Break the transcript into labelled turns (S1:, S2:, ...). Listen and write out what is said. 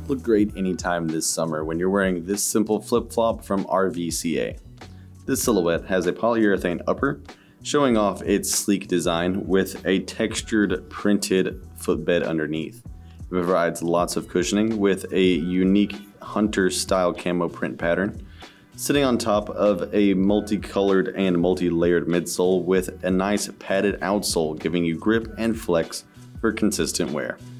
S1: look great anytime this summer when you're wearing this simple flip-flop from RVCA. This silhouette has a polyurethane upper, showing off its sleek design with a textured printed footbed underneath. It provides lots of cushioning with a unique hunter-style camo print pattern, sitting on top of a multicolored and multi-layered midsole with a nice padded outsole giving you grip and flex for consistent wear.